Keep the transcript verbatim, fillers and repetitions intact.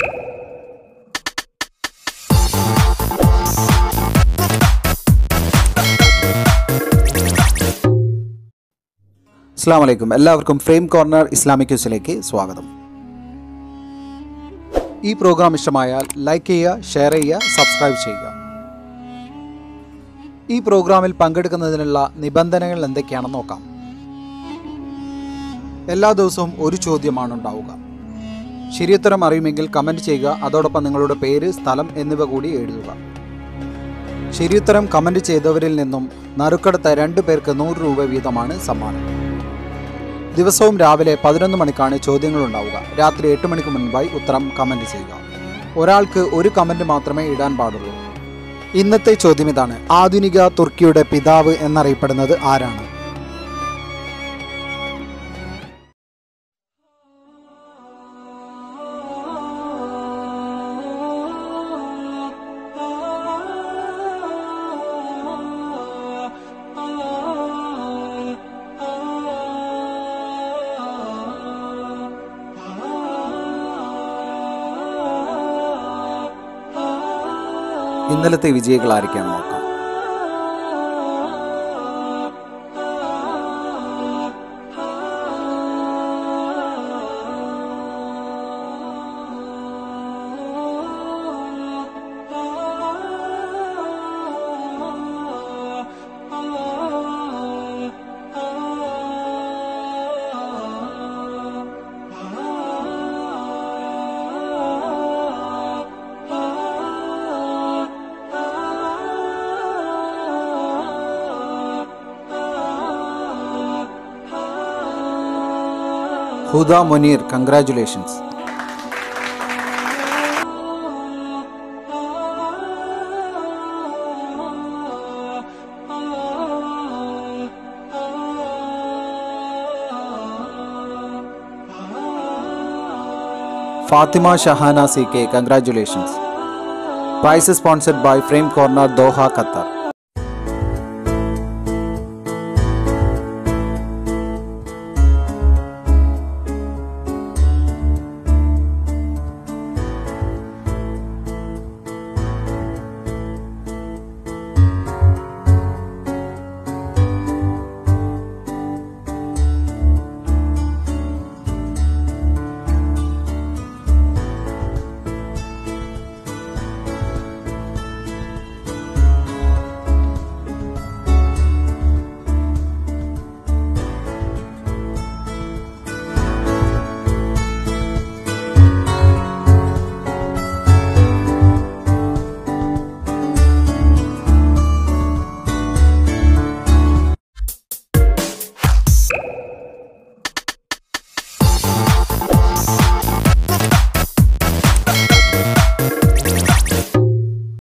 അസ്സലാമു അലൈക്കും. എല്ലാവർക്കും ഫ്രെയിം കോർണർ ഇസ്ലാമിക് ന്യൂസിലേക്ക് സ്വാഗതം. ഈ പ്രോഗ്രാം ഇഷ്ടമായാൽ ലൈക്ക് ചെയ്യുക, ഷെയർ ചെയ്യുക, സബ്സ്ക്രൈബ് ചെയ്യുക. ഈ പ്രോഗ്രാമിൽ പങ്കെടുക്കുന്നതിനുള്ള നിബന്ധനകൾ എന്തൊക്കെയാണെന്ന് നോക്കാം. എല്ലാ ദിവസവും ഒരു ചോദ്യമാണ് ഉണ്ടാവുക. ശരിയുത്തരം അറിയുമെങ്കിൽ കമൻറ്റ് ചെയ്യുക. അതോടൊപ്പം നിങ്ങളുടെ പേര്, സ്ഥലം എന്നിവ കൂടി എഴുതുക. ശരിയുത്തരം കമൻറ്റ് ചെയ്തവരിൽ നിന്നും നറുക്കെടുത്ത രണ്ട് പേർക്ക് നൂറ് രൂപ വീതമാണ് സമ്മാനം. ദിവസവും രാവിലെ പതിനൊന്ന് മണിക്കാണ് ചോദ്യങ്ങൾ ഉണ്ടാവുക. രാത്രി എട്ട് മണിക്ക് മുൻപായി ഉത്തരം കമൻറ്റ് ചെയ്യുക. ഒരാൾക്ക് ഒരു കമൻറ്റ് മാത്രമേ ഇടാൻ പാടുള്ളൂ. ഇന്നത്തെ ചോദ്യം ഇതാണ്: ആധുനിക തുർക്കിയുടെ പിതാവ് എന്നറിയപ്പെടുന്നത് ആരാണ്? ഇന്നലത്തെ വിജയികൾ ആരൊക്കെയാണെന്ന് നോക്കാം. Huda Muneer, congratulations. Fathima Shahana C K, congratulations. Prize sponsored by frame corner, Doha, Qatar.